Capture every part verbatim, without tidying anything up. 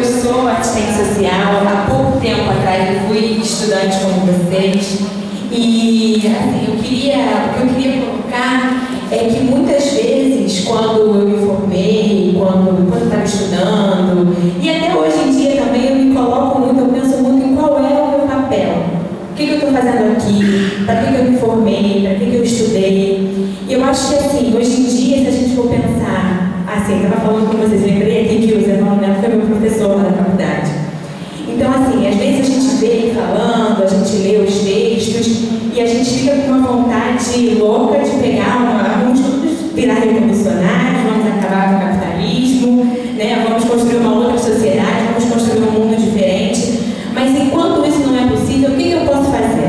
sou assistente social, há pouco tempo atrás eu fui estudante como vocês, e assim, eu queria, o que eu queria colocar é que muitas vezes, quando eu me formei, quando, quando eu estava estudando, e até hoje em dia também eu me coloco muito, eu penso muito em qual é o meu papel. O que, que eu estou fazendo aqui? Para que, que eu me formei? Para que, que eu estudei? E eu acho que assim, hoje em dia, se a gente for pensar, assim, eu estava falando com vocês, lembrei aqui que o Zé Paulo Neto foi meu professor na faculdade. Então, assim, às vezes a gente vê ele falando, a gente lê os textos e a gente fica com uma vontade louca de pegar uma, vamos todos virar revolucionários, vamos acabar com o capitalismo, né? Vamos construir uma outra sociedade, vamos construir um mundo diferente. Mas enquanto isso não é possível, o que, que eu posso fazer?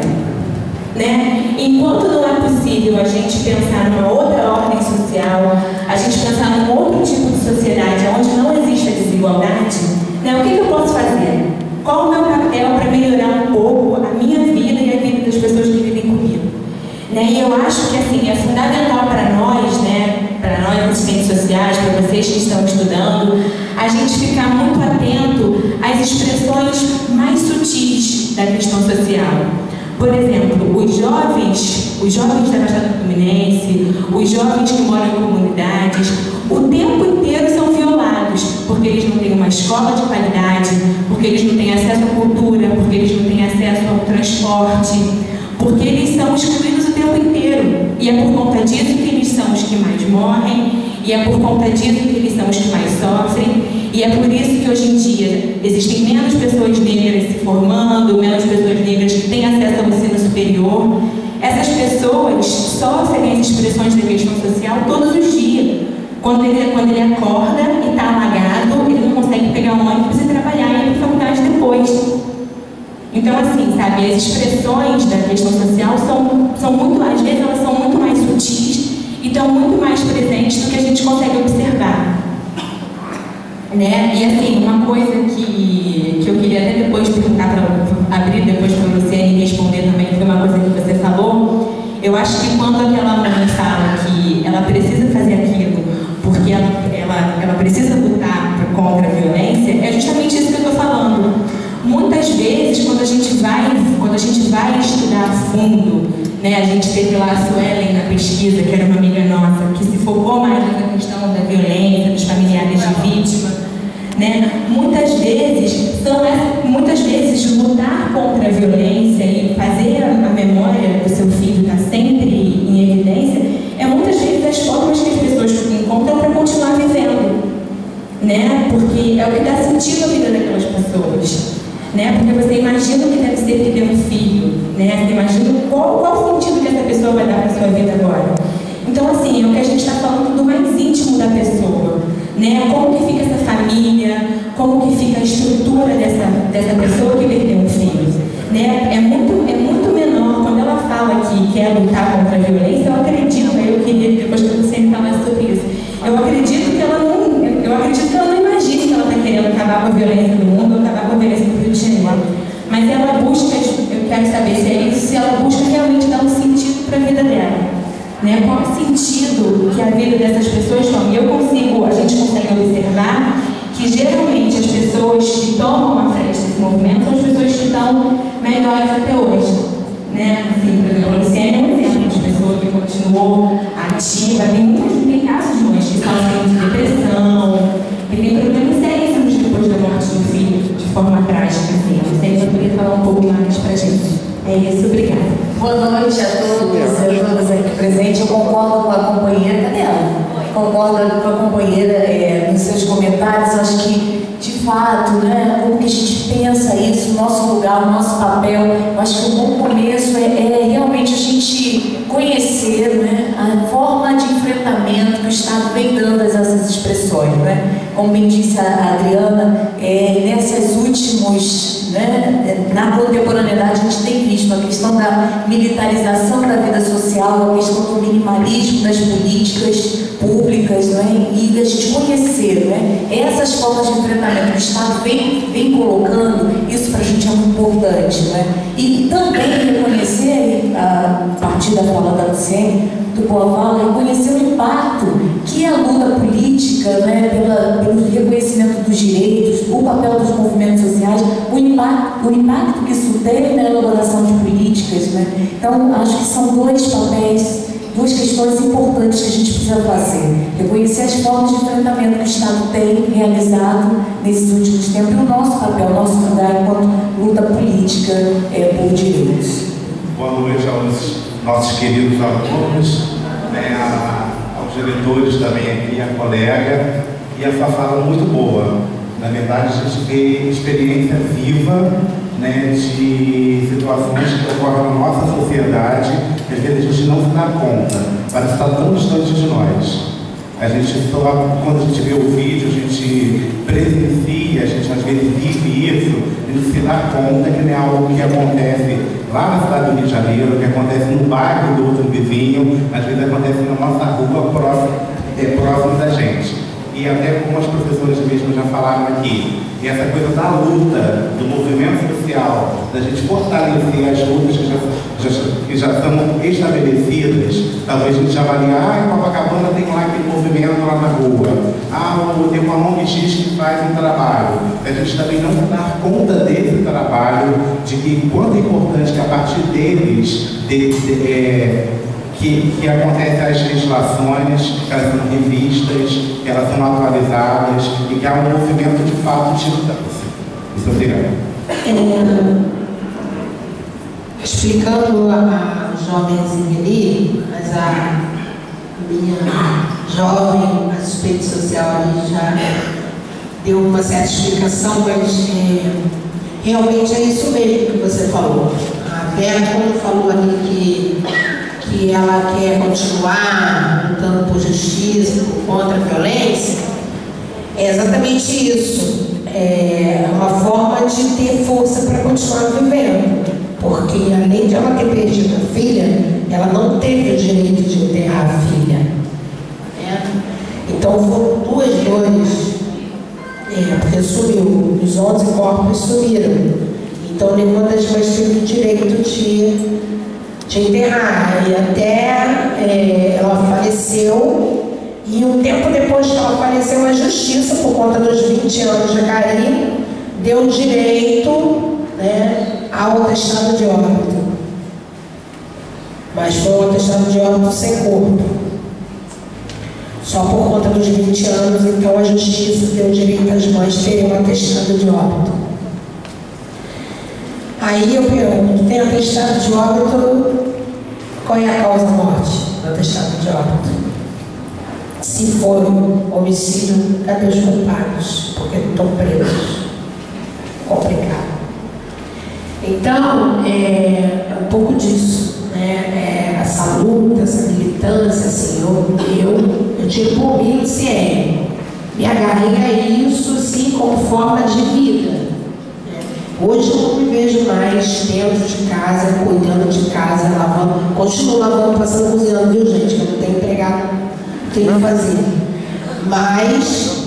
Né? Enquanto não é possível a gente pensar numa outra ordem social, a gente pensar num outro tipo de sociedade onde não existe a desigualdade, né? O que, que eu posso fazer? Qual o meu papel para melhorar um pouco a minha vida e a vida das pessoas que vivem comigo? Né? E eu acho que assim, é fundamental para nós, né? Para nós assistentes sociais, para vocês que estão estudando, a gente ficar muito atento às expressões mais sutis da questão social. Por exemplo, os jovens, os jovens da Baixada Fluminense, os jovens que moram em comunidades, o tempo inteiro são violados, porque eles não têm uma escola de qualidade, porque eles não têm acesso à cultura, porque eles não têm acesso ao transporte, porque eles são excluídos o tempo inteiro. E é por conta disso que eles são os que mais morrem, e é por conta disso que eles são os que mais sofrem, e é por isso que hoje em dia existem menos pessoas negras se formando, menos pessoas negras que têm acesso ao ensino superior. Essas pessoas sofrem as expressões da questão social todos os dias. Quando ele, quando ele acorda e está alagado, ele não consegue pegar um ônibus e trabalhar e ir para a faculdade depois. Então, assim, sabe, as expressões da questão social são, são muito, às vezes elas são muito mais sutis e estão muito mais presentes do que a gente consegue observar. Né? E assim, uma coisa que, que eu queria até depois perguntar, para abrir depois para você e responder também, foi uma coisa que você falou. Eu acho que quando aquela mãe fala que ela precisa fazer aquilo porque ela, ela, ela precisa lutar contra a violência, é justamente isso que eu estou falando. Muitas vezes, quando a gente vai, quando a gente vai estudar a fundo, né, a gente teve lá a Suelen na pesquisa, que era uma amiga nossa, que se focou mais na questão da violência, dos familiares de vítima, né, muitas vezes, são, muitas vezes lutar contra a violência e fazer a memória do seu filho estar sempre em evidência, é muitas vezes as formas que as pessoas encontram para continuar vivendo, né, porque é o que dá sentido à vida daquelas pessoas. Né? Porque você imagina o que deve ser ter um filho, né? Você imagina qual, qual o sentido que essa pessoa vai dar para a sua vida agora. Então, assim, é o que a gente está falando do mais íntimo da pessoa, né? Como que fica essa família, como que fica a estrutura dessa, dessa pessoa que perdeu um filho, né? É muito, é muito menor. Quando ela fala que quer lutar contra a violência, eu acredito, eu queria depois que você me falasse sobre isso, eu acredito que ela não, eu acredito que ela não imagina que ela está querendo acabar com a violência do mundo ou acabar com a violência do Rio de Janeiro. Mas ela busca, eu quero saber se é isso, se ela busca realmente dar um sentido para a vida dela. Né? Qual o sentido que a vida dessas pessoas toma? E eu consigo, a gente consegue observar que geralmente as pessoas que tomam a frente desse movimento são as pessoas que estão melhores até hoje. Né? Assim, por exemplo, a Luciane é um exemplo de pessoa que continuou ativa. Tem muitos tem casos de mães que sofrem de depressão, que tem problemas seríssimos depois da morte do filho, de forma trágica. Assim. A Luciane já poderia falar um pouco mais pra gente. É isso, obrigada. Boa noite a todos e a todas aqui presentes. Eu concordo com a companheira, cadê ela? Concordo com a companheira é, nos seus comentários. Eu acho que, de fato, né, como que a gente pensa isso, o nosso lugar, o nosso papel. Eu acho que um bom começo é, é realmente a gente conhecer, né, a forma de enfrentamento que o Estado vem dando a essas expressões. Né? Como bem disse a Adriana, é, nessas últimos, né, na contemporaneidade a gente tem visto a questão da militarização da vida social, a questão do minimalismo das políticas públicas, né, e da gente conhecer, né, essas formas de enfrentamento que o Estado vem, vem colocando, isso para a gente é muito importante. Né? E também reconhecer, a partir da fala da Luciene, do Boa Fala, reconhecer o impacto que que é a luta política, né, pela, pelo reconhecimento dos direitos, o papel dos movimentos sociais, o impacto, o impacto que isso tem na elaboração de políticas, né? Então, acho que são dois papéis, duas questões importantes que a gente precisa fazer. Reconhecer as formas de enfrentamento que o Estado tem realizado nesses últimos tempos e o nosso papel, o nosso lugar enquanto luta política é, por direitos. Boa noite aos nossos queridos alunos, né, a, aos diretores também aqui, a colega, e a sua fala muito boa. Na verdade, a gente vê experiência viva, né, de situações que ocorrem na nossa sociedade, que às vezes a gente não se dá conta, parece estar tão distante de nós. A gente só, quando a gente vê o vídeo, a gente presencia, a gente às vezes vive isso, a gente se dá conta que não é algo que acontece lá na cidade do Rio de Janeiro, que acontece no bairro do outro vizinho, às vezes acontece na nossa rua próximo, é, próximo da gente. E até como as professoras mesmo já falaram aqui, e essa coisa da luta, do movimento social, da gente fortalecer as lutas que já, já, que já estão estabelecidas, talvez a gente avalie, ah, em Copacabana tem lá aquele movimento lá na rua, ah, tem uma O N G X que faz um trabalho. A gente também não dar conta desse trabalho, de que quanto é importante que a partir deles, de, de, é, Que, que acontecem as legislações, que elas são revistas, que elas são atualizadas e que há um movimento de fato de mudança. Isso eu diria. É, explicando a, a jovenzinha ali, mas a minha jovem assistente social ali já deu uma certa explicação, mas é, realmente é isso mesmo que você falou. A Vera, quando falou ali que que ela quer continuar lutando por justiça, contra a violência, é exatamente isso. É uma forma de ter força para continuar vivendo. Porque além de ela ter perdido a filha, ela não teve o direito de enterrar a filha. Né? Então foram duas dores, é, porque sumiu, os onze corpos sumiram. Então nenhuma das mães teve o direito de de enterrar, e até é, ela faleceu, e um tempo depois que ela faleceu, a justiça, por conta dos vinte anos de Jacari, deu direito, né, ao atestado de óbito. Mas foi um atestado de óbito sem corpo. Só por conta dos vinte anos, então a justiça deu direito às mães terem um atestado de óbito. Aí eu pergunto, tem atestado de óbito, qual é a causa da morte do atestado de óbito? Se for homicídio, cadê os culpados? Porque não estão presos. Complicado. Então, é, é um pouco disso, né? É, essa luta, essa militância, assim, eu, eu, eu tiro por mim, se é, me agarrei a isso, assim, como forma de vida. Hoje eu não me vejo mais dentro de casa, cuidando de casa, lavando, continuo lavando, passando, cozinhando, viu gente? Que eu não tenho empregado, não tenho que fazer. Mas,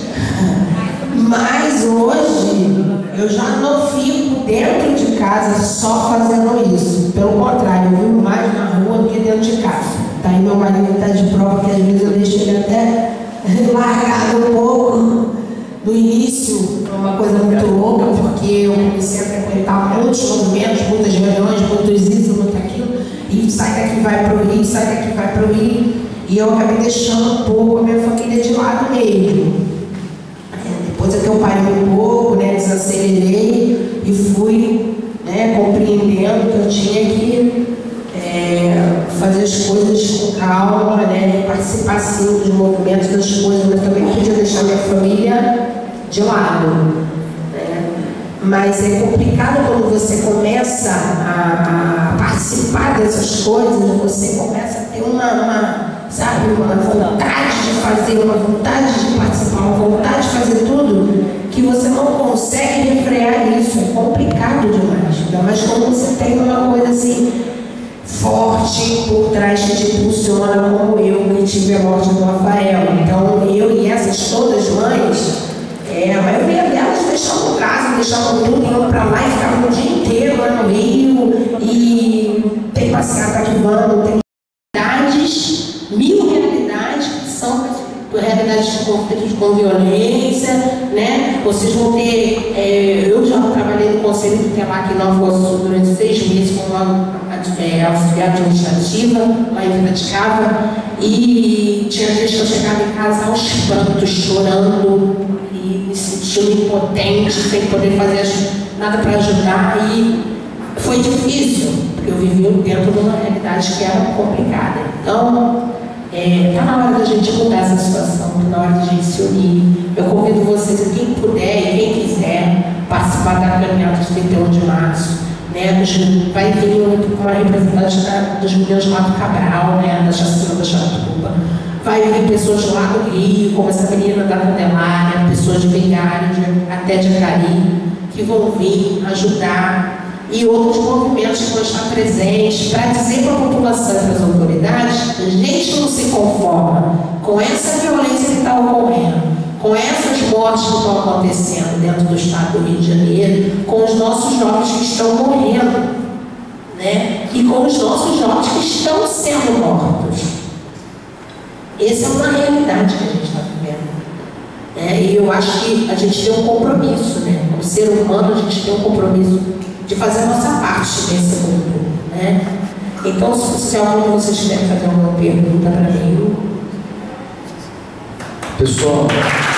mas hoje eu já não fico dentro de casa só fazendo isso. Pelo contrário, eu vivo mais na rua do que dentro de casa. Tá aí meu marido está de prova, que às vezes eu deixo ele até largado um pouco. No início, foi uma coisa muito louca, porque eu comecei a frequentar muitos movimentos, muitas reuniões, muitos isso, muito aquilo, e sai daqui, vai para o Rio, sai daqui, vai para o Rio, e eu acabei deixando um pouco a minha família de lado mesmo. Depois é que eu parei um pouco, né, desacelerei e fui, né, compreendendo que eu tinha que é, fazer as coisas com calma, né, participar sim dos movimentos, das coisas, mas também não podia deixar minha família de lado. Né? Mas é complicado quando você começa a, a participar dessas coisas, você começa a ter uma, uma, sabe, uma vontade de fazer, uma vontade de participar, uma vontade de fazer tudo, que você não consegue refrear isso. É complicado demais. Ainda mais quando você tem uma coisa assim forte por trás que te impulsiona, como eu, que tive a morte do Rafael. Então, eu e essas todas mães, é, a maioria delas deixavam casa, deixavam tudo, iam para lá e ficavam o dia inteiro lá no Rio, e tem passeata que vão, tem realidades, mil realidades que são conflitos com violência, né? Vocês vão ter, é, eu já trabalhei no Conselho Tutelar aqui em Nova Iguaçu durante seis meses como é, auxiliar administrativa, lá em Vila de Cava, e tinha vezes que eu chegava em casa aos prantos, chorando e me sentindo impotente, sem poder fazer nada para ajudar, e foi difícil, porque eu vivi dentro de uma realidade que era complicada. Então, está é, na hora da gente mudar essa situação, está na hora da gente se unir. Eu convido vocês, quem puder e quem quiser, participar da caminhada de trinta e um de março. Né? Vai vir uma representante da, dos meninos de Mato Cabral, né? Da chacina da Chatuba. Vai vir pessoas lá do Rio, como essa menina da Candelária, pessoas de Vigário, de, até de Acari, que vão vir ajudar. E outros movimentos que vão estar presentes para dizer para a população e para as autoridades: a gente não se conforma com essa violência que está ocorrendo, com essas mortes que estão acontecendo dentro do estado do Rio de Janeiro, com os nossos jovens que estão morrendo, né? E com os nossos jovens que estão sendo mortos. Essa é uma realidade que a gente está vivendo. É, e eu acho que a gente tem um compromisso, né? Como ser humano, a gente tem um compromisso de fazer a nossa parte nesse mundo, né? Então, se, se algum de vocês quiser fazer alguma pergunta para mim. Pessoal.